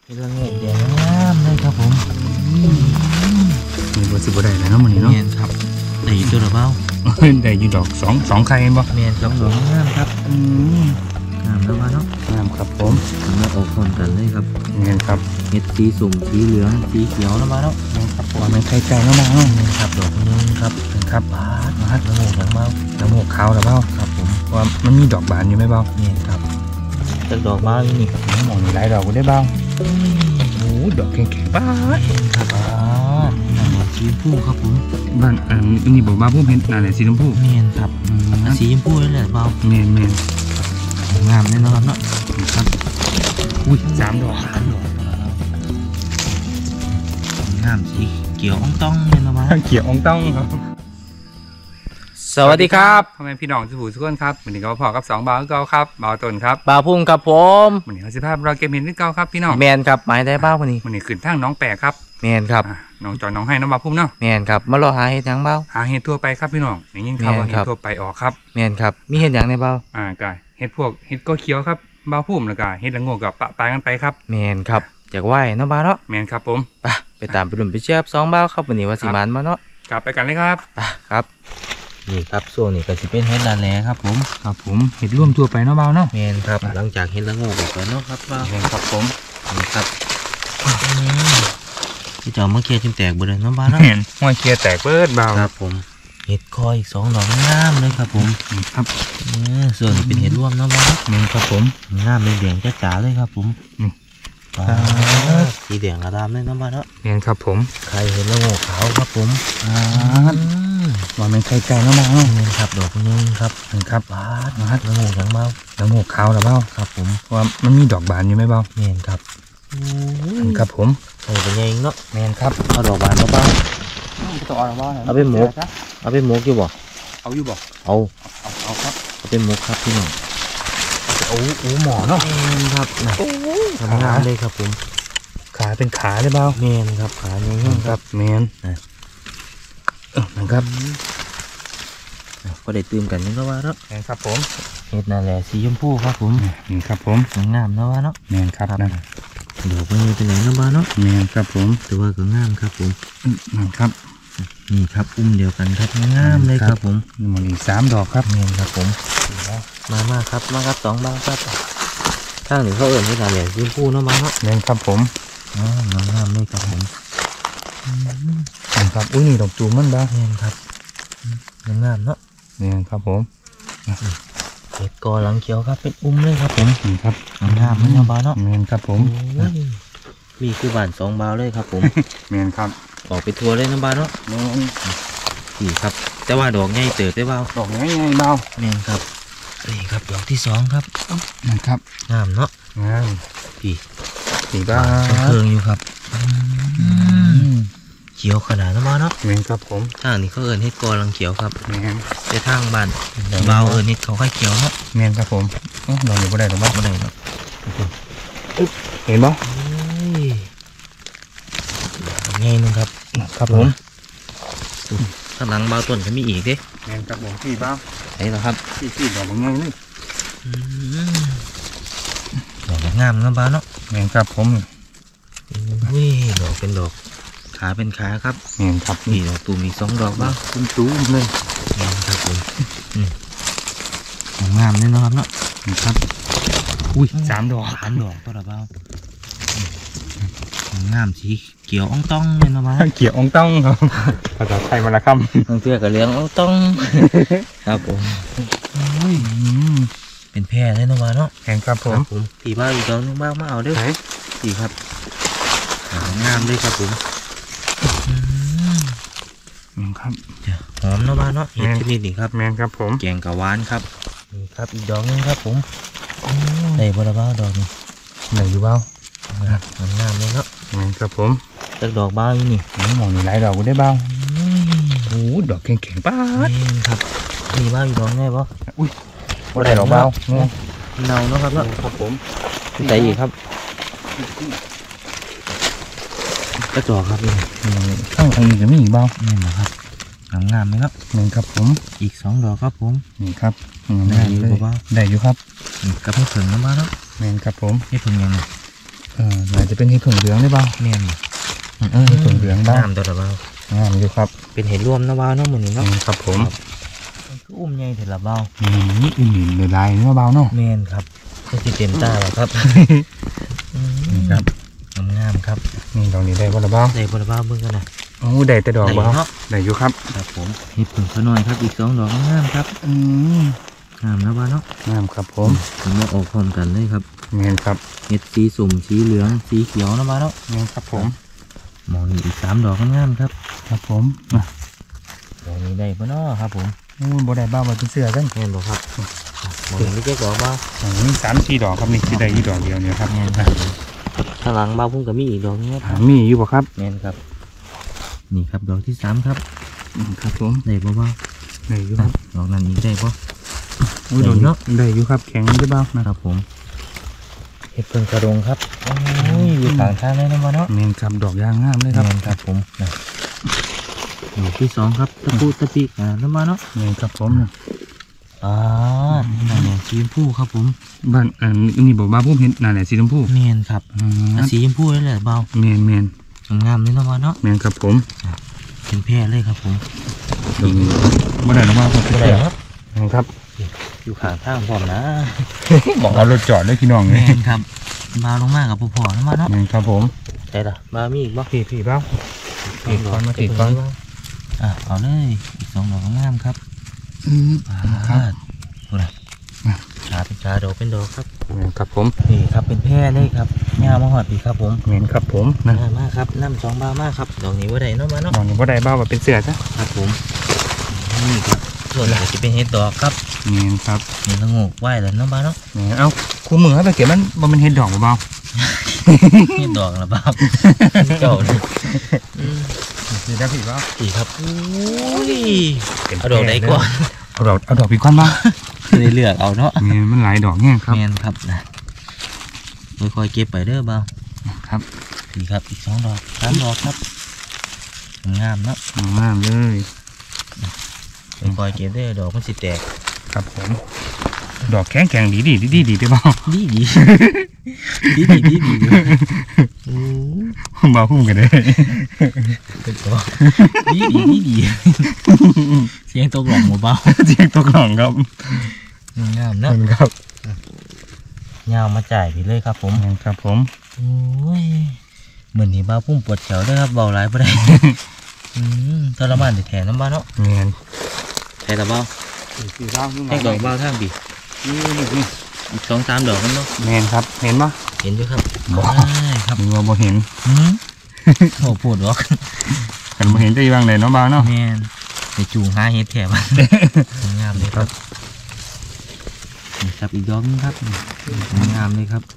เป็นละเงียดแดงงามเลยครับผมมีบัวสิบบัวได้แล้วเนาะมันนี่เนาะเมียนครับได้อยู่ตัวละเบ้าได้อยู่ดอกสองไข่บ่เมียนครับดอกงามครับงามแล้วว่าเนาะงามครับผมสามารถออกพร้อมกันเลยครับเงี้ยครับเห็ดสีสุ่มสีเหลืองสีเขียวแล้วมาเนาะครับว่ามันไข่ไก่แล้วมาเนาะครับดอกนึงครับครับบานละโงกหลังเบ้าละโงกขาวแล้วเบ้าครับผมว่ามันมีดอกบานอยู่ไหมเบ้าเมียนครับแต่ดอกเบ้านี่มองมีหลายดอกก็ได้เบ้าโอ้ดอกแข็งๆป้าครับสีชมพูครับผมบ้านนี่บอกบ้าพุ่มเห็นอะไรสีชมพูเมียนครับสีชมพูนี่แหละเบ้าเมียนงามแน่นอนเนาะครับอุ้ย3 ดอกงามสีเขียวอ่องต้องเลยนะบ้าเขียวอ่องต้องครับสวัสดีครับพ่อแม่พี่น้องสุภูทุกคนครับวันนี้ก็พอกับ2บ่าวเก่าครับบ่าวต้นครับบ่าวพุ่งครับผมวันนี้เราเราเก็บเห็ดที่เก่าครับพี่น้องแมนครับหมายได้บ้าววันนี้ขึ้นทางน้องแปะครับแมนครับน้องจอยน้องให้น้องบ่าวพุ่มเนาะแมนครับมารอหาเห็ดหยังบ้าวหาเห็ดทั่วไปครับพี่น้องอย่างยิ่งเขาเห็ดทั่วไปออกครับแมนครับมีเห็ดหยังในบ้าวกายเห็ดพวกเห็ดก็เขียวครับบ่าวพุ่มแล้วก็เห็ดละโงกกับปะปลายกันไปครับแมนครับจากไหวเนาะบ้าวเนาะแมนครับผมไปตามไปดุมไปเชียบ2บ่าวครับวันนี้ว่าสิมันมาเนาะกลับไปกันเลยครับครับนี่ครับโซนนี่ก็จะเป็นเห็ดดาแลครับผมเห็ดร่วมทั่วไปเนาะบ่าวเนาะแมนครับหลังจากเห็ดละโงกไปเนาะครับบ่าวแมนครับผมนี่ครับที่จอมเมื่อกี้จึงแตกบริเวณน้ำบ้านนะเห็นห้อยเคียแตกเบิดบ่าวครับผมเห็ดคอยอีก2 ดอกงามเลยครับผมครับส่วนเป็นเห็ดร่วมน้ำบ้านนี่ครับผมงามเป็นแดงจ๋าเลยครับผมสีแดงกระดามเลยน้ำบ้านเนาะนี่ครับผมใครเห็นละโงกขาวครับผมว่ามันไข่ไก่แล้วมานี่ครับดอกนึงครับครับบานละโงกหลังเบ้าละโงกขาวหรือเปล่าครับผมว่ามันมีดอกบานอยู่ไหมเบ้านี่ครับครับผมใส่เป็นยังเนาะแมนครับเอาดอกบานมาบ้างเอาไปหมกอยู่บ่เอาอยู่บ่เอาครับเอาไปหมกครับพี่น้องโอ้หมอเนาะแมนครับนะทำงานเลยครับผมขาเป็นขาได้เปล่าแมนครับขาเงี้ยครับแมนนะครับก็ได้ตื่มกันนี่ก็ว่าแล้วแมนครับผมเห็ดนั่นแหละสีชมพูครับผมนี่ครับผมงามนะว่าเนาะแมนครับนะดอกมันเป็นไหนนะบ้าเนาะแมนครับผมแต่ว่าก็งามครับผมครับนี่ครับเดียวกันครับงามเลยครับผมมันอีก3 ดอกครับแมนครับผมมาครับ2 บ้างครับข้างหนึ่งเขาเอิ่นเห็ดนั่นแหละสีชมพูนะบ้าเนาะแมนครับผมงามเลยครับผมครับอุ้ยนี่ดอกจูมันบ้าแมนครับงามเนาะนี่ครับผมเห็ดกอหลังเขียวครับเป็นเลยครับผมครับงามมันบ้าเนาะแมนครับผมมีคู่บ้าน2 บ้าเลยครับผมแมนครับออกไปทัวร์เลยนะบ้าเนาะนี่ครับแต่ว่าดอกใหญ่เติบได้บ้าดอกใหญ่เบาแมนครับนี่ครับดอกที่2ครับนะครับงามเนาะงามสีบ้าเครื่องอยู่ครับเขียวขนาดนั้นบ้าเนาะแมนครับผมทางนี้เขาเอิญเห็ดกอหลังเขียวครับแมนแต่ทางบ้านเบาเอิญเห็ดเขาไข่เขียวเนาะแมนครับผมดอกอยู่บ่ได้หรอบ้าบ่ได้เนาะเห็นบ่ไงนึงครับครับผมข้างหลังเบาต้นก็มีอีกเด้แมนครับผมพี่เบาใช่แล้วครับพี่ดอกมันง่ายนี่ดอกงามนะบ้าเนาะแมนครับผมดอกเป็นดอกขาเป็นขาครับแมนครับนี่ดอกตูมี2 ดอกบ้างตูมเลยแมนครับผมงามเลยนะครับเนาะครับอุ้ย3 ดอกก็ระเบ้างามสีเขียวอ่องต้องเลยนะบ้าเขียวอ่องต้องครับภาษาไทยมาละคำเพื่อกับเลี้ยงอ่องต้องครับผมเป็นแพร่เลยนะบ้าเนาะแข่งครับผมผีบ้าอีกดอกนึงบ้ามาเอาด้วยผีครับงามเลยครับผมครับหอมเนาะบ้าเนาะเห็ดชนิดนี้ครับแมนครับผมแกงกะหวานครับนี่ครับอีกดอกนึงครับผมได้บลาบ้าดอกนี้ไหนอยู่บ้างามเลยเนาะแมนครับผมจากดอกบ้าอยู่นี่มองนี่หลายดอกก็ได้บ้างโอ้ดอกแข็งๆป้าครับมีบ้าอยู่ดอกแน่ปะอุ้ยว่าได้ดอกบ้าเนาเนาะครับเนาะครับผมได้อีกครับกระจอกครับนี่ข้างนี้จะมีอีกบ้างนี่นะครับงามไหมครับนี่ครับผมอีก2 ดอกครับผมนี่ครับได้อยู่บ้างได้อยู่ครับกับให้ผึ่งน้ำบ้าเนาะแมนครับผมให้ผึ่งยังไงอาจจะเป็นเห็ดผึ่งเหลืองได้บ้างแม่นเห็ดผึ่งเหลืองบ้างงามตัวละเบางามอยู่ครับเป็นเห็ดรวมนะเบาเนาะมื้อนี้เนาะครับผมคืออุ้มใหญ่เถอะละเบานี่อุ่นหรือลายเนาะเบาเนาะแม่นครับก็สิเต็มตาแล้วครับนี่ครับงามครับนี่ดอกนี้ได้บ่ละเบาได้บ่ละเบาเบิ่งกันนะโอ้ได้แต่ดอกได้เบาเนาะได้อยู่ครับครับผมเห็ดผึ่งเขาหน่อยครับอีก2 ดอกงามครับงามนะเบาเนาะงามครับผมผมมาออกพร้อมกันเลยครับแม่นครับเห็ดสีส้มสีเหลืองสีเขียวนะเบาเนาะแม่นครับผมมองนี่อีก3 ดอกงามครับครับผมมาดอกนี้ได้บ่เนาะครับผมโอ้บ่ได้เบาบ่เป็นเสื้อกันแม่นบ่ครับมองนี่เจ๊ดอกเบามี3-4 ดอกครับนี่ที่ได้อยู่ดอกเดียวเนี่ยครับแม่นครับข้างหลังเบาพุ่งกับมีอีกดอกนึงครับมีอยู่บ่ครับแม่นครับนี่ครับดอกที่3ครับครับผมได้บ่เบาได้อยู่ครับดอกนั้นอีกได้บ่โอ้ยดอกนี้ได้อยู่ครับแข็งได้เบานะครับผมเห็ดเพิ่งกระดงครับโอ้ยอยู่ข้างทางเลยนะบ่เนาะแม่นครับดอกยางงามเลยครับแม่นครับผมนะดอกที่2ครับตะปูตะปิกนะบ่เนาะแม่นครับผมนะนั่นแหละสีชมพูครับผมบ้านนี่บอกบ้าพุ่มเห็นนั่นแหละสีชมพูแม่นครับสีชมพูนี่แหละเบาแม่นแม่นงามเลยนะบ่เนาะแม่นครับผมเป็นแพร่เลยครับผมตรงนี้บ่ได้หรอกว่าผมได้ครับแม่นครับอยู่ข้างทางพร้อมนะบอกเอารถจอดเลยพี่น้องแม่นี่นครับมาลงมากับผู้พ่อนะบ่เนาะแม่นครับผมได้ล่ะมามีอีกบ่พี่เบ้าพี่ก่อนมาพี่ก่อนเอาเลยอีก2 ดอกงามครับครับดูนะชาเป็นชาดอกเป็นดอกครับแม่นครับผมนี่ครับเป็นแพร่เลยครับยาวมาหอดปีครับผมแม่นครับผมนะมากครับน้ำ2 บาทมากครับดอกนี้ว่าได้เนาะมาเนาะดอกนี้บ่ได้บ้าว่าเป็นเสือจ้ะครับผมนี่ครับส่วนใหญ่จะเป็นเห็ดดอกครับแม่นครับนี่ละโงกไหวแล้วเนาะมาเนาะแม่นเอาคู่มือให้ไปเก็บมันบ่มันเห็ดดอกบ่เบาเห็ดดอกละบ้าเจ้าเลยสีได้พี่เบ้าดีครับโอ้ยเอาดอกไหนก่อนเอาดอกพี่ก่อนบ้าเลยเลือกเอาเนาะแม่นมันหลายดอกแห้งครับแมนครับนะค่อยๆเก็บไปเด้อเบาครับดีครับอีก2 ดอก3 ดอกครับงามเนาะงามเลยค่อยๆเก็บเด้อดอกมันสิแตกครับผมดอกแข็งดีได้เบ้าดีดีโอ้เบาพุ่มกันเลยเป็นตัวดีเสียงตกหล่องเบาเจียงตัวกล่องครับงามเนาะครับยาวมาจ่ายไปเลยครับผมครับผมโอ้ยเหมือนที่บ้าพุ่มปวดแขวด้วยครับเบาหลายไปได้ทรมานแถมน้ำบ้าเนาะเมียนแถมละเบาให้ดอกเบาทางบีนี่อีก2-3 ดอกกันเนาะเมียนครับเห็นปะเห็นด้วยครับบ่ได้ครับมีว่าบ่เห็นโอ้ปวดหรอกกันบ่เห็นจะอยู่บางไหนเนาะบ้าเนาะแม่นไปจูงหาเห็ดแถมงามเลยครับนี่ครับอีกดอกนึงครับงามเลยครับ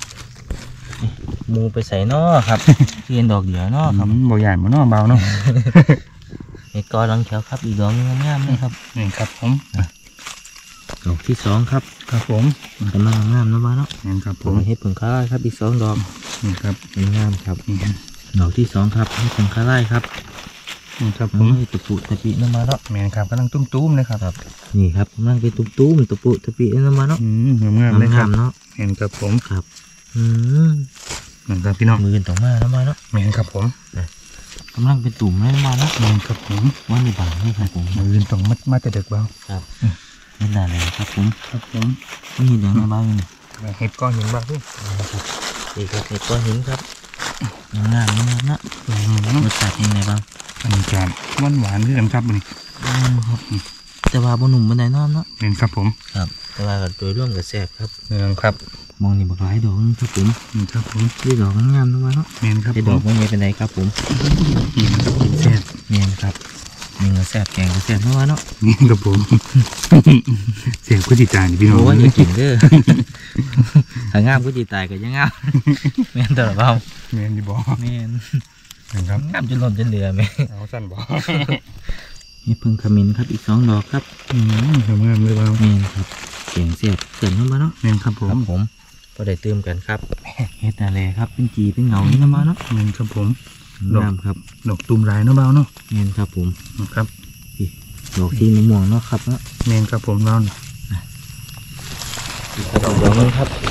มูไปใส่นอครับเทียนดอกเดียวเนาะครับบ่ใหญ่บ่เนาะเบาเนาะเห็ดกอหลังเขียวครับอีกดอกนึงงามเลยครับนี่ครับผมดอกที่2ครับครับผมกำลังงามเนาะบ้าเนาะนี่ครับผผมมเห็ดผึ่งข้าไร่ครับอีก2 ดอกนี่ครับงามครับนี่ครับดอกที่2ครับเห็ดผึ่งข้าไร่ครับนี่ครับผมตะปุตะปิน้ำมาเนาะเมียนครับกำลังตุ้มๆเลยครับครับนี่ครับกำลังเป็นตุ้มๆตะปุตะปิน้ำมาเนาะงามเลยครับเนาะเห็นครับผมครับนี่ครับพี่น้องมือต่อมาน้ำมาเนาะเมียนครับผมกำลังเป็นตุ่มเลยน้ำมาเนาะเมียนครับผมว่าในบางนี่ครับผมมือต้องมาแต่เด็กเบาครับนี่นานเลยครับผมครับผมนี่เห็นอย่างในบ้างนี่เห็ดก้อนหินบ้างพี่นี่ครับเห็ดก้อนหินครับงามๆนะรสชาติยังไงบ้างอันนี้จานหวานคือกันครับนี่ครับแต่ว่าบนหนุ่มบนไดนอนเนาะเห็นครับผมครับแต่ว่าโดยร่วมกับแซ่บครับเมืองครับมองนี่บักหลายดอกครับผมนี่ครับผมนี่ดอกงามๆนะว่าเนาะเมียนครับไอ้ผดอกมมันไม่เป็นไรครับผมนี่ครับแซ่บเนี่ยครับนี่ก็แซ่บแกงก็แซ่บนะว่าเนาะนี่ครับผมแซ่บก็ติดจานพี่น้องโอ้ว่าอย่ากินเด้อ ถ้างามก็จีตายก็ยังงามแม่นตลอดเปล่าเมียนดีบ่แม่นเห็นครับงามจนหล่นจนเหลือแม่เอาสั้นบ่นี่เพิ่งขมิ้นครับอีก2 ดอกครับทำงานเลยบ่แม่นครับแกงแซ่บเกินเข้ามาเนาะเมียนครับผมผมพอได้เติมกันครับเฮ็ดอะไรครับเป็นจีเป็นเหงานี่เข้ามาเนาะเมียนครับผมงามครับดอกตุ่มลายเนาะเบาเนาะแม่นครับผมครับดอกสีม่วงๆเนาะครับเนาะเมียนครับผมเบาอีกครับดอกนึงครับ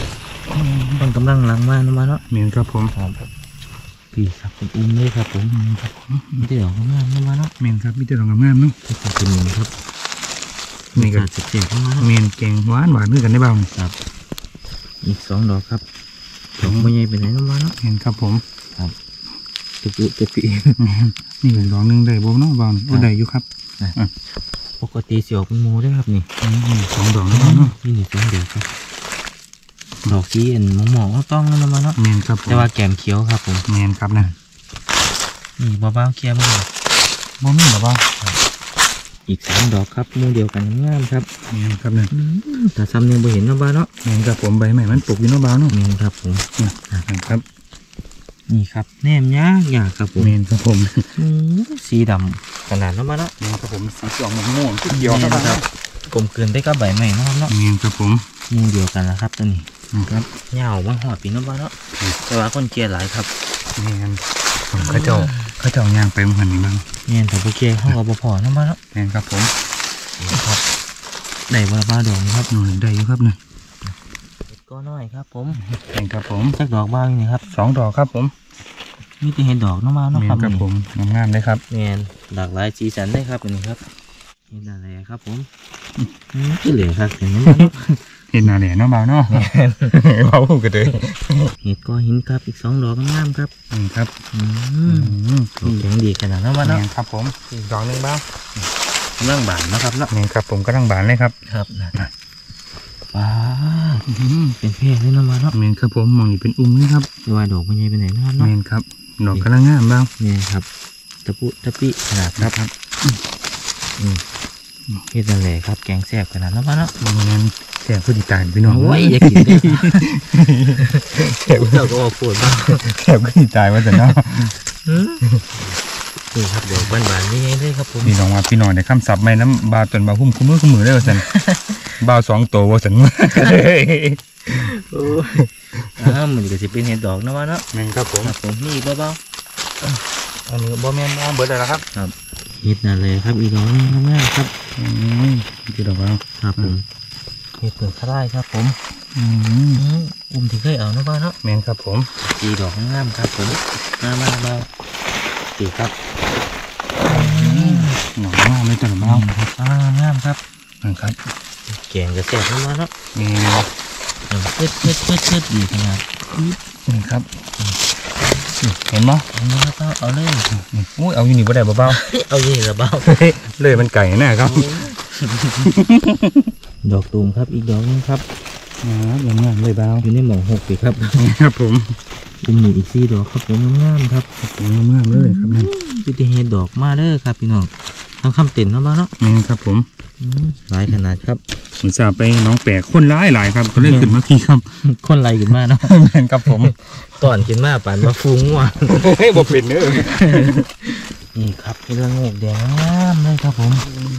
มันกำลังลังมาน้ำมาเนาะเมียนครับผมครับพี่ครับเป็นอุ้มเลยครับผมครับผมไม่ได้ดอกงามน้ำมาเนาะเมียนครับมีแต่ดอกงามๆเนาะที่เป็นหนึ่งครับนี่ก็เจ็บๆน้ำมาเนาะเมียนแกงหวานด้วยกันได้บ้างครับอีก2 ดอกครับดอกไม่ใหญ่ไปไหนน้ำมาเนาะเมียนครับผมตุปีนี่อีกดอกนึงได้บ่เนาะบ้างโอ้ได้อยู่ครับปกติสิออกเป็นหมูได้ครับนี่ 2 ดอกเนาะนี่2 ดอกครับดอกสีเอ็นหมองๆต้องน้ำมาเนาะเมียนครับผมแต่ว่าแกมเขียวครับผมเมียนครับนะนี่เบาๆเคลียร์มือบ่มีหรอบ้างอีก3 ดอกครับหมูเดียวกันงามครับเมียนครับเนี่ยแต่ซ้ำยังไม่เห็นน้ำบ้านเนาะเมียนครับผมใบใหม่มันปลูกอยู่เนาะบ้างเนาะนี่ครับผมครับนี่ครับแนมยากครับผมเมียนครับผมสีดำขนาดน้ำบ้านเนาะเมียนครับผมสีเขียวม่วงๆเขียวครับกลมเกินได้กับใบใหม่น้ำเนาะเมียนครับผมหมูเดียวกันนะครับตัวนี้ครับเหงาบ้างหอดปีน้ำบ้านเนาะแต่ว่าคนเกลียหลายครับเมียนผมเขาเจ้าย่างไปมันนี่บ้างเนี่ยแต่โอเคเข้ากับพอน้ำบ้านเนาะเมียนครับผมครับได้บ้าดอกนี่ครับหนูได้อยู่ครับเนี่ยก็น้อยครับผมเมียนครับผมสักดอกบ้างนี่ครับ 2 ดอกครับผมมีแต่เห็นดอกน้ำบ้านเนาะเมียครับนครับผมงามๆเลยครับเมียนหลากหลายสีสันได้ครับอันนี้ครับเห็นอะไรครับผมคือเหลือครับเห็นไหมเนาะเห็นหน้าแหล่เนาะบ้างเนาะเขาพูดกันเลยเห็ดก็หินครับอีก2 ดอกงามครับครับดอกแข็งดีขนาดนั้นวะเมีเนาะยนครับผมอีกดอกนึงบ้างกำลังบานนะครับเนาะเมียนครับผมกำลังบานเลยครับครับว้าเป็นเพศเลยนะมาเนาะเมียนครับผมมองนี่เป็นอุ้มเลยครับแต่ว่าดอกมันใหญ่ไปไหนนะครับเมีเนาะยนครับดอกกำลังงามบ้างเนี่ยครับตะปุตะปิขนาดครับเฮ็ดนั่นแหละครับแกงแซ่บขนาดนั้นวะเนาะเมียนแซ่บผู้ติดตามพี่น้องโอ้ยอย่ากินเลยเจ้าก็ว่าปวดบ้างแซ่บผู้ติดตามว่าจะเนาะนี่ครับดอกบานๆนี่ไงเลยครับผมพี่น้องว่าพี่น้องได้คำศัพท์ใหม่น้ำบาวจนบาวหุ้มคุ้มมือได้ว่าสันบาว2 ตัวว่าสันโอ้ยมันก็สิเป็นเห็ดดอกนะวะเนาะแม่นครับผมครับผมนี่เบาอันนี้บ่แม่นบ่เบิดแล้วครับๆครับเห็ดนั่นเลยครับอีกดอกนึงง่ายครับพี่ดอกว่าครับผมเห็ดเปลือกคล้ายครับผมอุ้มที่เคยเอานะบ้านเนาะแม่นครับผมสีดอกงามครับผมงามมากเบาสีครับหนองมากเลยจ้ะหนองครับงามครับนะครับแกงจะแซ่บนะบ้านเนาะนี่พืดดีขนาดนี่ครับเห็นมั้ยอันนี้ครับเอาเลยอุ้ยเอาอยู่นี่บ่ได้เบาเอาเย่ละเบาๆเลยมันไก่แน่ครับดอกตูมครับอีกดอกนึงครับยังงามเลยเบาอยู่ในหม่อง6สิครับครับผมอุ้มนี่อีก4 ดอกครับผมงามครับงามเลยครับนั่นพี่ที่เห็ดดอกมาเด้อครับพี่น้องทำคำเต็นนะบ้านเนาะแม่นครับผมหลายขนาดครับผมจะไปน้องแปลกคนหลายครับก็เลยขึ้นมาพี่ครับคนไรขึ้นมาเนาะแม่นครับผมตอนขึ้นมาป่านมาฟุ้งว่ะบ่เป็นเด้อนี่ครับเป็นระโงกแดงงามเลยครับผม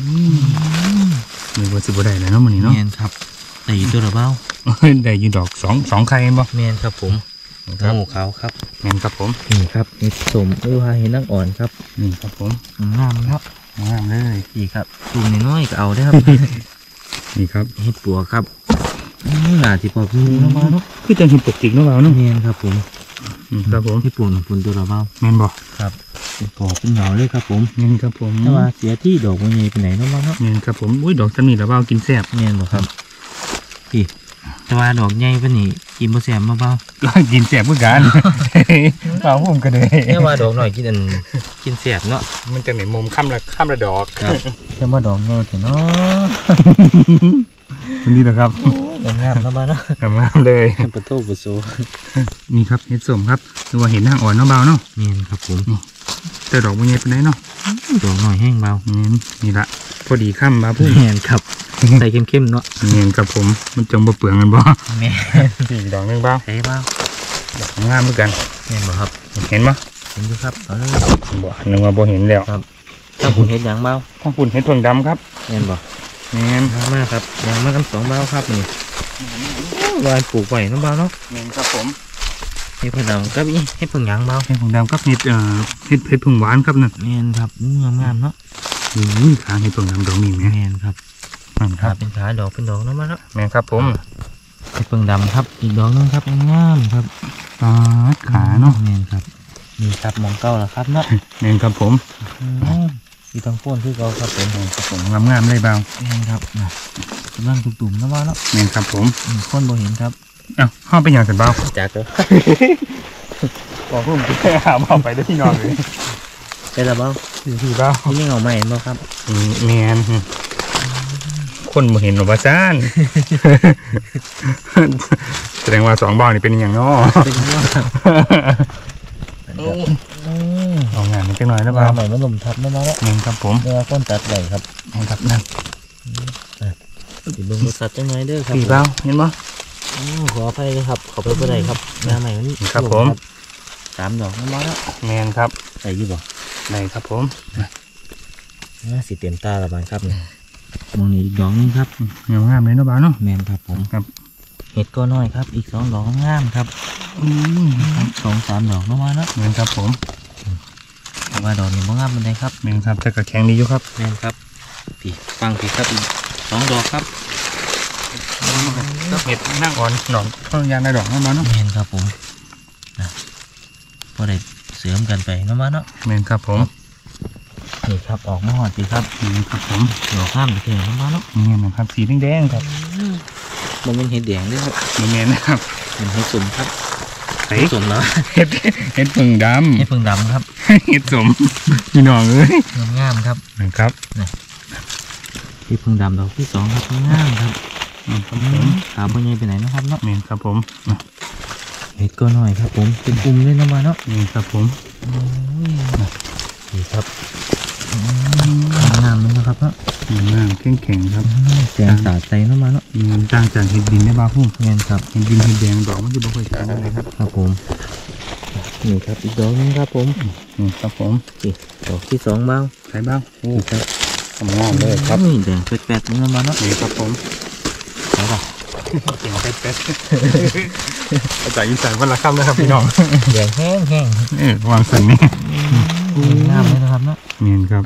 นี่ว่าสิบ่ได้แล้วเนาะมื้อนี้เนาะแมนครับตีตัวระเบ้าได้อยู่ดอก2ไข่บ่แมนครับผมครับหมูขาวครับแม่นครับผมนี่ครับนี่สมเอวาเห็นนั่งอ่อนครับนี่ครับผมงามครับงามเลยนี่ครับตุ่มน้อยๆก็เอาได้ครับนี่ครับเห็ดปัวครับหนาที่ปอกมือมาเนาะคือจังเห็นปกติเนาะเบาเนาะแมนครับผมครับผมเห็ดปัวหนึ่งฝุ่นตัวระเบ้าแม่นบ่ครับเป็นปอกเป็นเหงาเลยครับผมแม่นครับผมแต่ว่าเสียที่ดอกมันใหญ่ไปไหนเนาะบ้างเนาะแม่นครับผมอุ้ยดอกจำนี่ละเบากินแซ่บแมนบ่ครับพี่แต่ว่าดอกใหญ่ปะนี่กินบ่แซ่บมาเบาก็กินแซ่บเหมือนกันเบาผมก็เลยแค่ว่าดอกหน่อยกินอันกินแซ่บเนาะมันจะไหนมุมค่ำละดอกครับแค่ว่าดอกใหญ่เถอะเนาะนี่นะครับงามๆครับบ้านเนาะงามเลยปะโตปะโซนี่ครับเห็ดส้มครับหรือว่าเห็ดนางอ่อนเนาะเบาเนาะเนียนครับผมแต่ดอกมันใหญ่เป็นไรเนาะดอกหน่อยแห้งเบานี่ละพอดีค่ำมาพุ่งเนียนครับใส่เข้มๆเนาะเงินกับผมมันจงบ่เปลืองกันบ่แม่สี่ดอกนึงบ้างใส่เบาดอกงามเหมือนกันเนียนบ่ครับเห็นบ่เห็นอยู่ครับเอาเลยบ่นึกว่าบ่เห็นแล้วถ้าคุณเห็นอย่างเบาข้างปุ่นเห็ดเพิ่งดำครับเนียนบ่เงินมากครับอย่างมากกัน2เบาครับนี่วานปลูกไว้เนาะเบาเนาะเงินครับผมให้เพิ่นเอากับอีให้เพิ่งหยังเบาเห็ดเพิ่งดำครับเห็ดเห็ดเพิ่งหวานครับนั่นเนียนครับงามๆเนาะขาเห็ดเพิ่งดำดอกนี่แม่เนียนครับนั่นคขารับเป็นขาดอกเป็นดอกเนาะมาเนาะแม่ครับผมเห็ดเพิ่งดำครับอีกดอกนึงครับงามครับขาเนาะแม่นครับนี่ครับมองเก้าแล้วครับเนาะแม่นครับผมอีทั้งโคนคือเก่าครับผมครับผมงามๆเลยเบาแม่นครับกำลังตุ่มๆนะว่าเนาะแม่นครับผมคนบ่เห็นครับอ้าวห้องเป็นอย่างสันเบาจากเด้อบอกผมจะหาเบาไปได้ที่นอนเลยเป็นละเบ้าที่เบาที่นี่เอาใหม่เห็นบ่ครับแม่นคนบ่เห็นหรอกว่าซ่าน แสดงว่า2 เบานี่เป็นอย่างน้อเป็นว่าครับเอางานนิดหน่อยนะมาเบาใหม่มาหนุ่มทับนะมาแล้วแม่นครับผมเนื้อก้นตัดใหญ่ครับแม่นครับนั่นติดลงรถสัตว์จังไงเด้อครับพี่เบาเห็นบ่ขออภัยเลยครับขอไปบ่ได้ครับหน้าใหม่มันนี่ครับผม 3 ดอกมาแล้วแม่นครับใส่ยี่บ่ไหนครับผมสิเต็มตาละบานครับนี่มองนี่อีกดอกนึงครับงามๆเลยนะเบาเนาะแมนครับผมครับเห็ดก็น้อยครับอีก2 ดอกงามครับ 2-3 ดอกมาแล้วแม่นครับผมแต่ว่าดอกนี้บ่งามปานใดครับแม่นครับแต่ก็แข็งดีอยู่ครับแมนครับพี่ฟังพี่ครับอีก2 ดอกครับเห็ดนั่งอ่อนหนอนต้นยางในดอกนะเบาเนาะแมนครับผมพอได้เสริมกันไปเนาะมาเนาะแม่นครับผมนี่ครับออกมาหอดดีครับนี่ครับผมดอกข้ามไปเถอะเนาะมาเนาะนี่นะครับสีแดงๆครับมันเป็นเห็ดแดงด้วยครับนี่แม่นนะครับเป็นเห็ดสมครับไอ้เห็ดสมเนาะเห็ดผึ่งดเห็ดเพิ่งดำครับำ เห็ดสมพี่น้องเอ้ยงามๆครับนะครับเห็ดเพิ่งดำดอกที่2ครับงามครับครับผมขาบ่ใหญ่ไปไหนนะครับเนาะแม่นครับผมเห็ดก็น้อยครับผมเป็นกลุ่มเลยเนาะมาเนาะนี่ครับผมนี่ครับงามเลยนะครับเนาะงามแข็งๆครับแสงสาดใจเนาะมาเนาะเงินจ้างจากเห็ดดินได้บ้าพุ่มแมนครับเห็ดดินเห็ดแดงดอกมันจะบ่ค่อยต่างกันเลยครับครับผมนี่ครับอีกดอกนึงครับผมนี่ครับผมนี่ดอกที่2บ้างใส่บ้างโอ้นี่ครับงามเลยครับนี่แดงแปดๆนี่มาเนาะนี่ครับผมใช่ป่ะเก่งเป็ดๆอาจารย์อีสานวันละคำนะครับพี่น้องแดงแห้งวางสันนี่ๆงามเลยนะครับเนาะเนียนครับ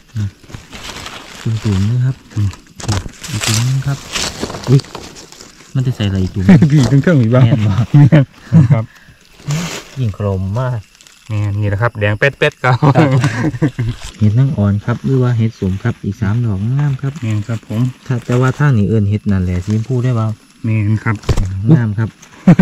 ตุ่มๆนะครับอีกตุ่มนึงครับอุ้ยมันจะใส่อะไรอีกตุ่มพี่ถึงเครื่องมีบ้างแม่นบ่แม่นครับยิ่งโครมมากนี่แหละครับแดงเป็ดครับเห็ดนั่งอ่อนครับหรือว่าเห็ดสมครับอีก3 ดอกงามครับเนียนครับผมถ้าแต่ว่าทางนี้เอิ้นเห็ดนั่นแหละสีชมพูได้เปล่าเนียนครับงามครับ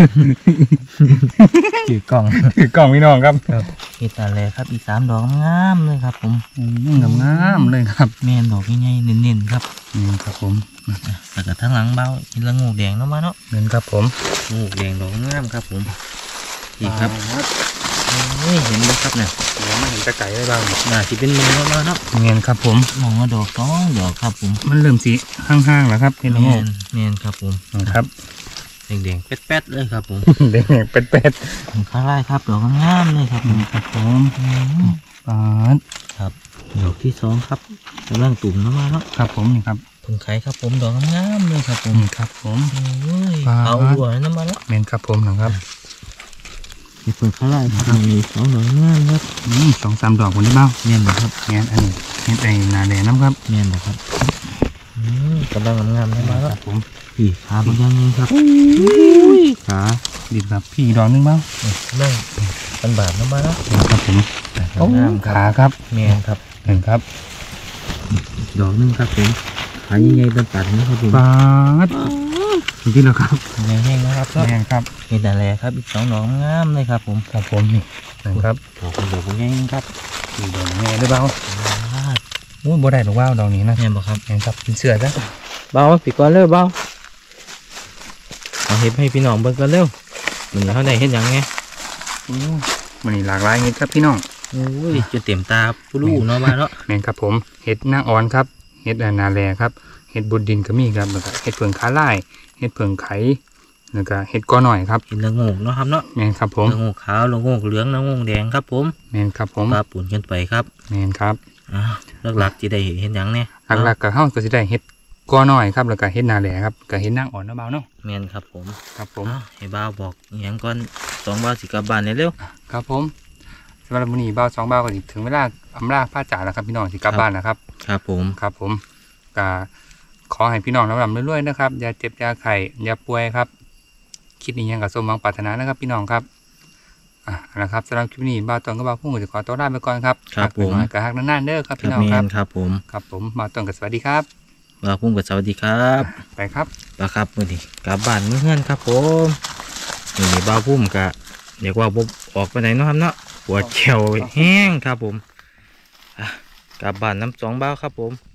ถือกล่องถือกล่องพี่น้องครับเห็ดนั่นแหละครับอีก3 ดอกงามเลยครับผมงามเลยครับแม่นดอกใหญ่ๆเน้นๆครับนี่ครับผมแล้วก็ทั้งหลังเบาเห็นละงูแดงเนาะมาเนาะเนียนครับผมงูแดงดอกงามครับผมนี่ครับโอ้ยเห็นไหมครับเนี่ยเดี๋ยวมาเห็นตะไก่ได้บ้างน่าสิเป็นมือแล้วเนาะเนียนครับผมมองว่าดอก2 ดอกครับผมมันเริ่มสีห้างๆแล้วครับเห็นแล้วโง่แม่นครับผมครับแดงๆแป๊ดๆเลยครับผมแดงเป็ดข้างล่างครับดอกงามเลยครับผมครับผมปาดครับดอกที่2ครับกำลังตุ่มเนาะมาเนาะครับผมนี่ครับผงไข่ครับผมดอกงามเลยครับผมนี่ครับผมโอ้ยปาดเอาหัวน้ำมาแล้วเนียนครับผมนะครับมีผงข้างล่างครับมี2 ดอกงามครับ 2-3 ดอกคนได้บ้างเนียนบ่ครับเนียนอันนี้เนียนไอ้นาแดงน้ำครับเนียนบ่ครับกำลังงามๆน้ำมาแล้วครับผมพี่ขาบางอย่างนี้ครับขาดิบแบบพี่ดอกนึงบ้างนั่งเป็นบาทน้ำมาแล้วครับผมงามครับขาครับแมนครับเห็นครับดอกนึงครับผมขาใหญ่ๆเป็นปัดนะครับผมปาดที่แล้วครับแห้งๆนะครับแดงครับเห็ดอะไรครับอีก2 ดอกงามเลยครับผมครับผมนี่นะครับดอกเป็นดอกใหญ่ๆครับนี่ดอกแง่ได้บ้างโอ้ยบ่ได้หรอกว่าดอกนี้นะแม่นบ่ครับเห็นครับเป็นเสือจ้ะเบาปีก่อนเร็วเบาเอาเห็ดให้พี่น้องเบิ่งกันเร็วมันเขาได้เห็ดหยังไงมันนี่หลากหลายเห็ดครับพี่น้องโอ้ยจะเต็มตาผู้ลูกเนาะมาแล้วแม่นครับผมเห็ดนางอ่อนครับเห็ดนาแลครับเห็ดบุดดินก็มีครับแล้วก็เห็ดเผืองขาลายเห็ดเผืองไข่แล้วก็เห็ดกอหน่อยครับเห็ดละโงกเนาะครับเนาะแม่นครับผมละโงกขาวละโงกเหลืองละโงกแดงครับผมแม่นครับผมปลาปุ่นกันไปครับแม่นครับหลักๆจะได้เห็ดหยังเนี่ยหลักๆก็เฮาก็สิได้เห็ดกอหน่อยครับแล้วก็เห็ดนาแลครับก็เห็ดนางอ่อนเนาะเบาเนาะแมนครับผมครับผมให้บ่าวบอกอหย่างก่อน2 บ่าวสิกลับบ้านเร็วครับผมสำหรับมื้อนี้เบา2เบาก็สิถึงเวลาอำลาพระจ่าแล้วครับพี่น้องสิกลับบ้านนะครับครับผมครับผมก็ขอให้พี่น้องร่ำรวยๆนะครับอย่าเจ็บอย่าไข้อย่าป่วยครับคิดนี้ยังกับสมหวังปรารถนานะครับพี่น้องครับนะครับสำหรับคลิปนี้บ่าวตองกับบ่าวพุ่งก็จะขอตัวลาไปก่อนครับครับผมหน่อยกับฮักนานๆเด้อครับครัพี่บน้องแมครับนครับผมครับผมบ่าวตองกับสวัสดีครับลาพุ่งกับสวัสดีครับไปครับแล้วครับมื้อนี้กลับบ้านมื้อเฮือนครับผมนี่บ้าวพุ่มกะเรียกว่าบ่ออกไปไหนเนาะครับเนาะปวดเขียวแห้งครับผมกลับบ้านน้ำสองบ้าวครับผม